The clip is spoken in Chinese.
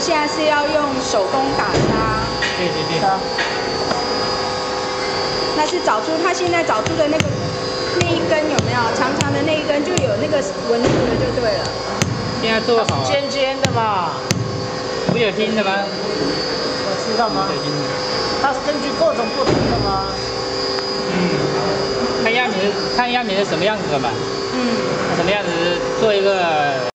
现在是要用手工打砂。 对对对。 那是找出他现在找出的那一根有没有长长的那一根就有那个纹路了，就对了。 现在做好。 尖尖的嘛。 不有新的吗？ 我知道吗？它是根据各种不同的吗？ 看样子是什么样子的嘛？什么样子做一个。